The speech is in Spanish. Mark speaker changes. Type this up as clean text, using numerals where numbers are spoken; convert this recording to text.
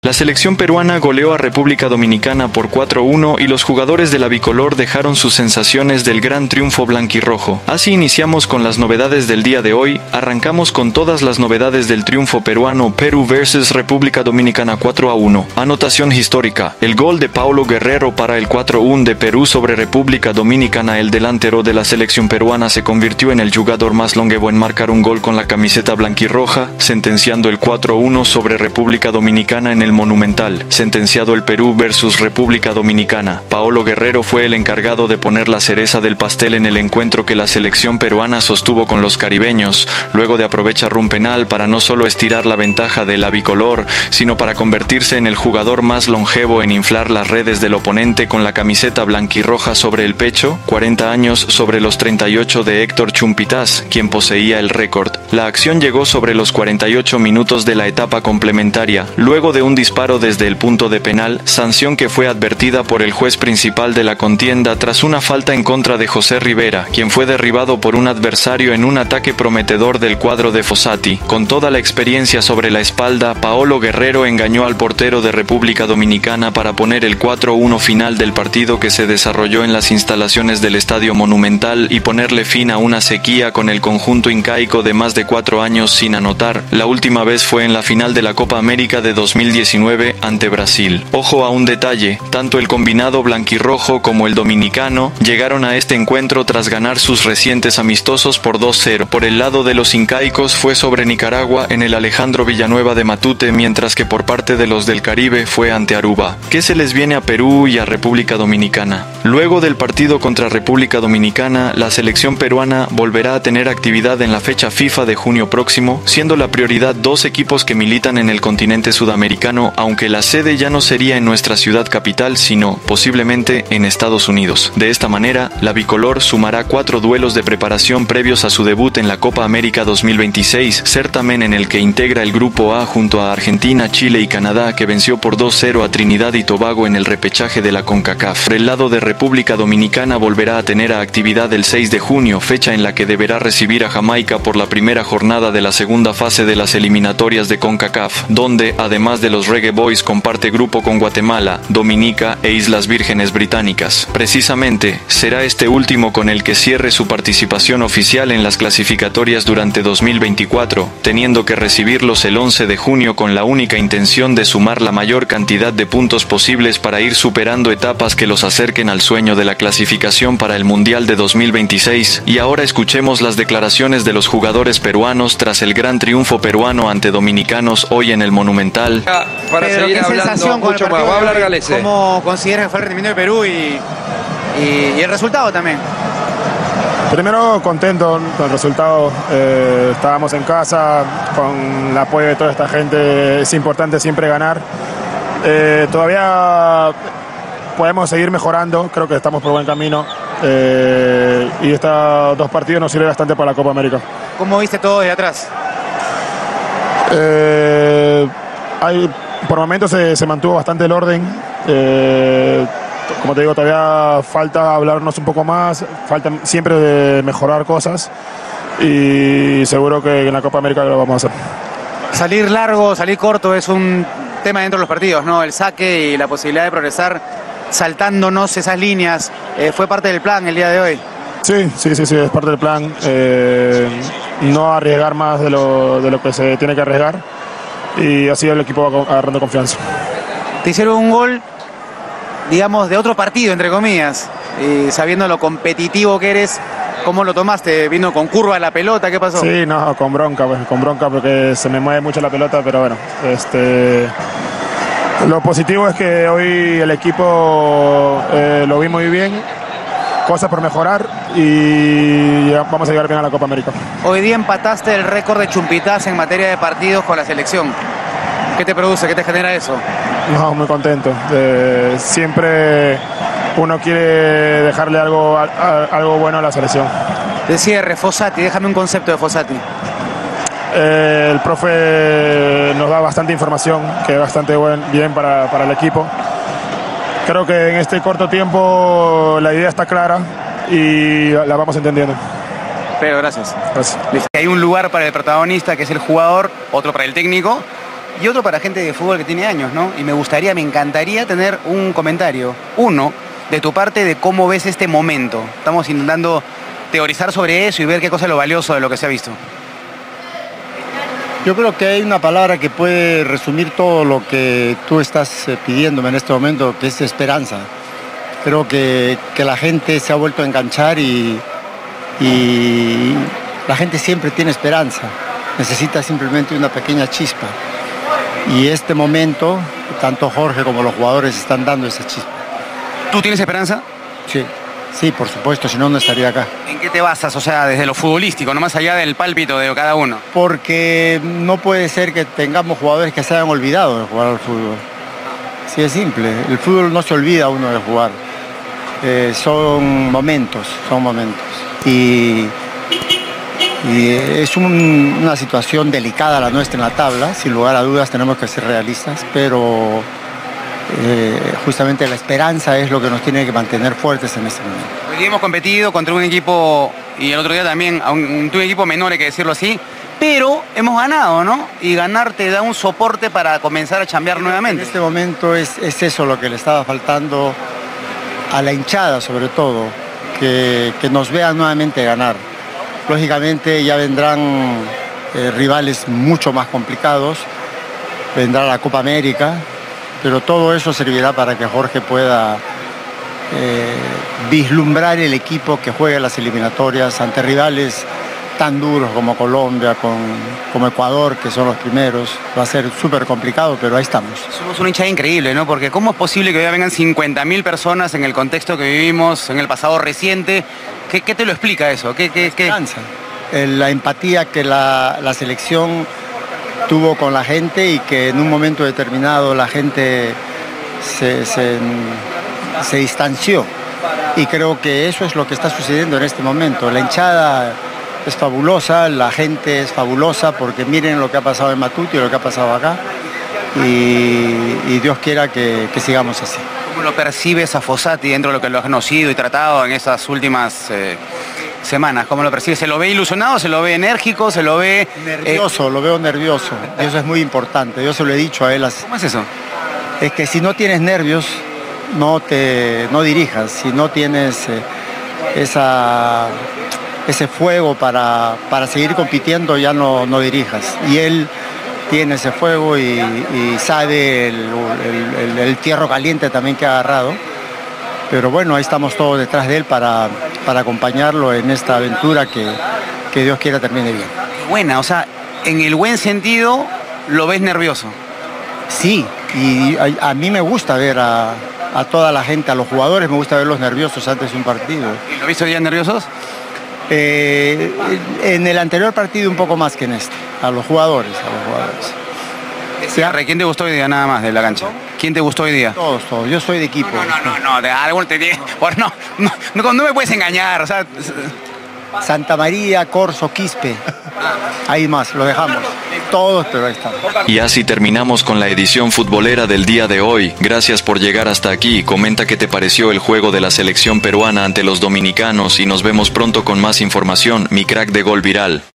Speaker 1: La selección peruana goleó a República Dominicana por 4-1 y los jugadores de la bicolor dejaron sus sensaciones del gran triunfo blanquirrojo. Así iniciamos con las novedades del día de hoy. Arrancamos con todas las novedades del triunfo peruano Perú vs República Dominicana 4-1. Anotación histórica. El gol de Paolo Guerrero para el 4-1 de Perú sobre República Dominicana. El delantero de la selección peruana se convirtió en el jugador más longevo en marcar un gol con la camiseta blanquirroja, sentenciando el 4-1 sobre República Dominicana en el Monumental. Sentenciado el Perú versus República Dominicana. Paolo Guerrero fue el encargado de poner la cereza del pastel en el encuentro que la selección peruana sostuvo con los caribeños, luego de aprovechar un penal para no solo estirar la ventaja de la bicolor, sino para convertirse en el jugador más longevo en inflar las redes del oponente con la camiseta blanquirroja sobre el pecho, 40 años sobre los 38 de Héctor Chumpitaz, quien poseía el récord. La acción llegó sobre los 48 minutos de la etapa complementaria, luego de un disparo desde el punto de penal, sanción que fue advertida por el juez principal de la contienda tras una falta en contra de José Rivera, quien fue derribado por un adversario en un ataque prometedor del cuadro de Fossati. Con toda la experiencia sobre la espalda, Paolo Guerrero engañó al portero de República Dominicana para poner el 4-1 final del partido que se desarrolló en las instalaciones del Estadio Monumental y ponerle fin a una sequía con el conjunto incaico de más de 4 años sin anotar. La última vez fue en la final de la Copa América de 2019 ante Brasil. Ojo a un detalle, tanto el combinado blanquirrojo como el dominicano llegaron a este encuentro tras ganar sus recientes amistosos por 2-0. Por el lado de los incaicos fue sobre Nicaragua en el Alejandro Villanueva de Matute, mientras que por parte de los del Caribe fue ante Aruba. ¿Qué se les viene a Perú y a República Dominicana? Luego del partido contra República Dominicana, la selección peruana volverá a tener actividad en la fecha FIFA de junio próximo, siendo la prioridad 2 equipos que militan en el continente sudamericano, aunque la sede ya no sería en nuestra ciudad capital, sino posiblemente en Estados Unidos. De esta manera, la bicolor sumará 4 duelos de preparación previos a su debut en la Copa América 2026, certamen en el que integra el Grupo A junto a Argentina, Chile y Canadá, que venció por 2-0 a Trinidad y Tobago en el repechaje de la CONCACAF. Por el lado de República Dominicana volverá a tener actividad el 6 de junio, fecha en la que deberá recibir a Jamaica por la primera jornada de la segunda fase de las eliminatorias de CONCACAF, donde, además de los Reggae Boys, comparte grupo con Guatemala, Dominica e Islas Vírgenes Británicas. Precisamente, será este último con el que cierre su participación oficial en las clasificatorias durante 2024, teniendo que recibirlos el 11 de junio con la única intención de sumar la mayor cantidad de puntos posibles para ir superando etapas que los acerquen al sueño de la clasificación para el Mundial de 2026. Y ahora escuchemos las declaraciones de los jugadores peruanos tras el gran triunfo peruano ante dominicanos hoy en el Monumental.
Speaker 2: Para
Speaker 3: Pedro,
Speaker 2: seguir hablando mucho más, va a hablar Galese.
Speaker 3: ¿Cómo consideras que fue el rendimiento de Perú y el resultado también?
Speaker 4: Primero contento con el resultado, estábamos en casa, con el apoyo de toda esta gente, es importante siempre ganar. Todavía podemos seguir mejorando, creo que estamos por buen camino y estos 2 partidos nos sirven bastante para la Copa América.
Speaker 3: ¿Cómo viste todo desde atrás?
Speaker 4: Por momentos se mantuvo bastante el orden. Como te digo, todavía falta hablarnos un poco más, falta siempre de mejorar cosas y seguro que en la Copa América lo vamos a hacer.
Speaker 3: Salir largo, salir corto es un tema dentro de los partidos, ¿no? El saque y la posibilidad de progresar saltándonos esas líneas, ¿fue parte del plan el día de hoy?
Speaker 4: Sí, es parte del plan. No arriesgar más de lo que se tiene que arriesgar y así el equipo va agarrando confianza.
Speaker 3: Te hicieron un gol, digamos, de otro partido, entre comillas, y sabiendo lo competitivo que eres, ¿cómo lo tomaste? ¿Vino con curva la pelota? ¿Qué pasó?
Speaker 4: Sí, no, con bronca porque se me mueve mucho la pelota, pero bueno, lo positivo es que hoy el equipo lo vi muy bien, cosas por mejorar y vamos a llegar bien a la Copa América.
Speaker 3: Hoy día empataste el récord de Chumpitaz en materia de partidos con la selección. ¿Qué te produce? ¿Qué te genera eso?
Speaker 4: No, muy contento. Siempre uno quiere dejarle algo bueno a la selección.
Speaker 3: De cierre, Fossati, déjame un concepto de Fossati.
Speaker 4: El profe nos da bastante información, que es bastante bien para el equipo. Creo que en este corto tiempo la idea está clara y la vamos entendiendo.
Speaker 3: Pero gracias.
Speaker 4: Gracias.
Speaker 3: Hay un lugar para el protagonista, que es el jugador, otro para el técnico. y otro para gente de fútbol que tiene años, ¿no? Y me encantaría tener un comentario, uno, de tu parte de cómo ves este momento. Estamos intentando teorizar sobre eso y ver qué cosa es lo valioso de lo que se ha visto.
Speaker 5: Yo creo que hay una palabra que puede resumir todo lo que tú estás pidiéndome en este momento, que es esperanza. Creo que la gente se ha vuelto a enganchar y la gente siempre tiene esperanza. Necesita simplemente una pequeña chispa. Y este momento, tanto Jorge como los jugadores están dando esa chispa.
Speaker 3: ¿Tú tienes esperanza?
Speaker 5: Sí, por supuesto, si no, no estaría acá.
Speaker 3: ¿En qué te basas? O sea, desde lo futbolístico, no más allá del pálpito de cada uno.
Speaker 5: Porque no puede ser que tengamos jugadores que se hayan olvidado de jugar al fútbol. Sí, es simple. El fútbol no se olvida uno de jugar. Son momentos. Y es una situación delicada la nuestra en la tabla. Sin lugar a dudas tenemos que ser realistas, pero justamente la esperanza es lo que nos tiene que mantener fuertes en este momento.
Speaker 3: Hoy día hemos competido contra un equipo, y el otro día también, un equipo menor, hay que decirlo así, pero hemos ganado, ¿no? Y ganar te da un soporte para comenzar a chambear nuevamente.
Speaker 5: En este momento es eso lo que le estaba faltando a la hinchada, sobre todo, que nos vean nuevamente ganar. Lógicamente ya vendrán rivales mucho más complicados, vendrá la Copa América, pero todo eso servirá para que Jorge pueda vislumbrar el equipo que juegue las eliminatorias ante rivales tan duros como Colombia, como Ecuador, que son los primeros. Va a ser súper complicado, pero ahí estamos.
Speaker 3: Somos una hinchada increíble, ¿no? Porque ¿cómo es posible que hoy vengan 50.000 personas en el contexto que vivimos, en el pasado reciente? ¿Qué te lo explica eso? ¿Qué?
Speaker 5: La empatía que la selección tuvo con la gente y que en un momento determinado la gente se distanció. Y creo que eso es lo que está sucediendo en este momento. La hinchada es fabulosa, la gente es fabulosa, porque miren lo que ha pasado en Matute y lo que ha pasado acá. Y Dios quiera que sigamos así.
Speaker 3: ¿Cómo lo percibes a Fossati dentro de lo que lo has conocido y tratado en esas últimas semanas? ¿Cómo lo percibes? ¿Se lo ve ilusionado? ¿Se lo ve enérgico? ¿Se lo ve...?
Speaker 5: Nervioso, lo veo nervioso. Y eso es muy importante. Yo se lo he dicho a él.
Speaker 3: ¿Cómo es eso?
Speaker 5: Es que si no tienes nervios, no dirijas. Si no tienes ese fuego para seguir compitiendo, ya no dirijas. Y él tiene ese fuego y sabe el fierro caliente también que ha agarrado. Pero bueno, ahí estamos todos detrás de él para acompañarlo en esta aventura que Dios quiera termine bien.
Speaker 3: Buena, o sea, en el buen sentido lo ves nervioso.
Speaker 5: Sí, y a mí me gusta ver a toda la gente, a los jugadores, me gusta verlos nerviosos antes de un partido.
Speaker 3: ¿Y lo viste hoy día nerviosos?
Speaker 5: En el anterior partido un poco más que en este, a los jugadores.
Speaker 3: Cierre, ¿quién te gustó hoy día nada más de la cancha? ¿Quién te gustó hoy día?
Speaker 5: Todos, yo soy de equipo.
Speaker 3: No, de algo te digo. No me puedes engañar, o sea...
Speaker 5: Santa María, Corso, Quispe. Ahí más, lo dejamos. Todos, pero ahí estamos.
Speaker 1: Y así terminamos con la edición futbolera del día de hoy. Gracias por llegar hasta aquí. Comenta qué te pareció el juego de la selección peruana ante los dominicanos y nos vemos pronto con más información. Mi crack de Gol Viral.